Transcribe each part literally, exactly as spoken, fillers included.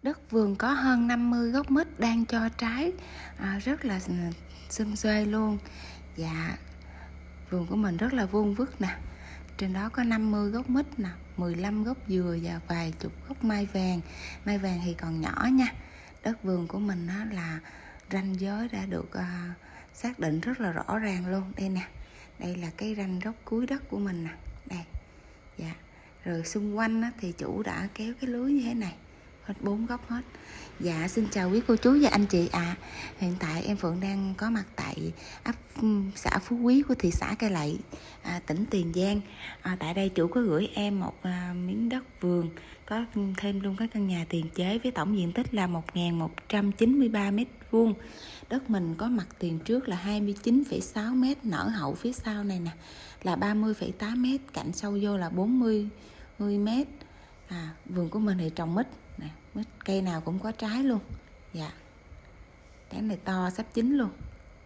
Đất vườn có hơn năm mươi gốc mít đang cho trái, à, rất là xum xuê luôn. Dạ, vườn của mình rất là vuông vức nè. Trên đó có năm mươi gốc mít nè, mười lăm gốc dừa và vài chục gốc mai vàng. Mai vàng thì còn nhỏ nha. Đất vườn của mình đó là ranh giới đã được uh, xác định rất là rõ ràng luôn. Đây nè, đây là cái ranh gốc cuối đất của mình nè. Đây, dạ. Rồi xung quanh á, thì chủ đã kéo cái lưới như thế này, hết bốn góc hết. Dạ, xin chào quý cô chú và anh chị ạ. À, hiện tại em Phượng đang có mặt tại ấp xã Phú Quý của thị xã Cai Lậy, à, tỉnh Tiền Giang. À, tại đây chủ có gửi em một à, miếng đất vườn, có thêm luôn cái căn nhà tiền chế với tổng diện tích là một nghìn một trăm chín mươi ba mét vuông. Đất mình có mặt tiền trước là hai mươi chín phẩy sáu mét, nở hậu phía sau này nè là ba mươi phẩy tám mét, cạnh sâu vô là bốn mươi mét. À, vườn của mình thì trồng mít nè, mít cây nào cũng có trái luôn. Dạ, trái này to sắp chín luôn.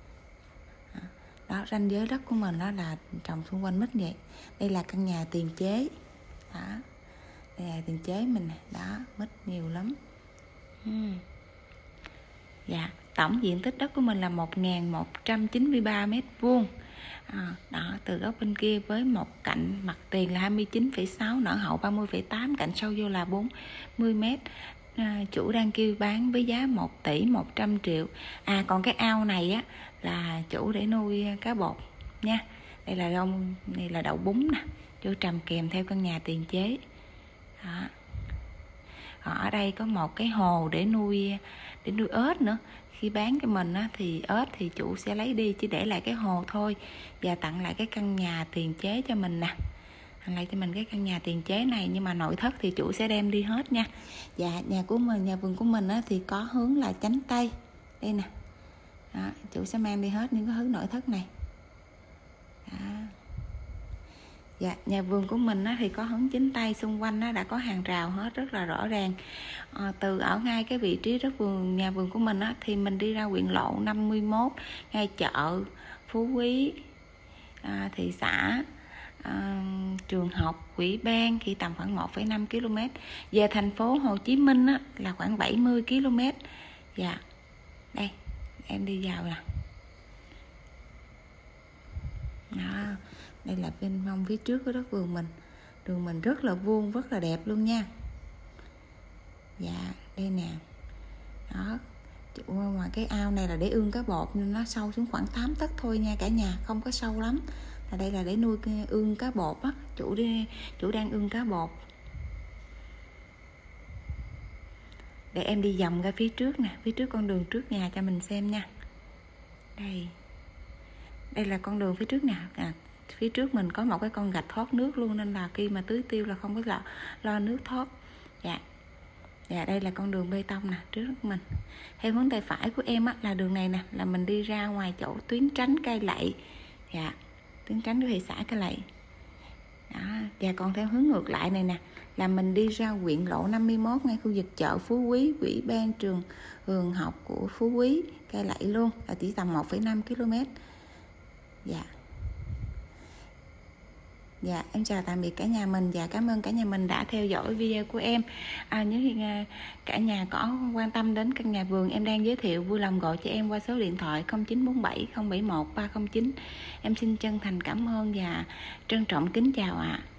À, đó, ranh giới đất của mình đó là trồng xung quanh mít vậy. Đây là căn nhà tiền chế đó, đây là tiền chế mình nè, đó, mít nhiều lắm. uhm. Dạ, tổng diện tích đất của mình là một nghìn một trăm chín mươi ba mét vuông. À, đó, từ góc bên kia với một cạnh mặt tiền là hai mươi chín phẩy sáu, nở hậu ba mươi phẩy tám, cạnh sâu vô là bốn mươi mét. À, chủ đang kêu bán với giá một tỷ một trăm triệu. À, còn cái ao này á là chủ để nuôi cá bột nha. Đây là rong, đây là đậu bún nè, vô trầm kèm theo căn nhà tiền chế. Đó. Ở đây có một cái hồ để nuôi để nuôi ếch nữa. Khi bán cho mình á, thì ếch thì chủ sẽ lấy đi, chỉ để lại cái hồ thôi, và tặng lại cái căn nhà tiền chế cho mình nè. Tặng lại cho mình cái căn nhà tiền chế này, nhưng mà nội thất thì chủ sẽ đem đi hết nha. Dạ, nhà của mình, nhà vườn của mình á, thì có hướng là chánh tây. Đây nè. Đó, chủ sẽ mang đi hết những cái hướng nội thất này. Đó. Dạ, nhà vườn của mình á, thì có hướng chính tây, xung quanh á, đã có hàng rào hết rất là rõ ràng. À, từ ở ngay cái vị trí đất vườn nhà vườn của mình á, thì mình đi ra huyện lộ năm mươi mốt, ngay chợ Phú Quý, à, thị xã, à, trường học, ủy ban thì tầm khoảng một phẩy năm ki lô mét. Về thành phố Hồ Chí Minh á, là khoảng bảy mươi ki lô mét. Dạ, đây em đi vào nè. Đó, đây là bên mông phía trước của đất vườn mình. Đường mình rất là vuông, rất là đẹp luôn nha. Dạ, đây nè. Đó, ngoài cái ao này là để ương cá bột nên nó sâu xuống khoảng tám tấc thôi nha cả nhà, không có sâu lắm. Là đây là để nuôi ương cá bột á, chủ đi chủ đang ương cá bột. Để em đi vòng ra phía trước nè, phía trước con đường trước nhà cho mình xem nha. Đây. Đây là con đường phía trước nè. À, phía trước mình có một cái con gạch thoát nước luôn, nên là khi mà tưới tiêu là không có lo, lo nước thoát. Dạ. Dạ, đây là con đường bê tông nè, trước mình. Theo hướng tay phải của em á, là đường này nè, là mình đi ra ngoài chỗ tuyến tránh Cai Lậy. Dạ, tuyến tránh của thị xã Cai Lậy. Đó. Và còn theo hướng ngược lại này nè, là mình đi ra huyện lộ năm mươi mốt, ngay khu vực chợ Phú Quý, ủy ban trường trường học của Phú Quý, Cai Lậy luôn, là chỉ tầm một phẩy năm ki lô mét. Dạ. Dạ, em chào tạm biệt cả nhà mình và cảm ơn cả nhà mình đã theo dõi video của em. À, nếu như cả nhà có quan tâm đến căn nhà vườn em đang giới thiệu, vui lòng gọi cho em qua số điện thoại không chín bốn bảy không bảy một ba không chín. Em xin chân thành cảm ơn và trân trọng kính chào ạ. À.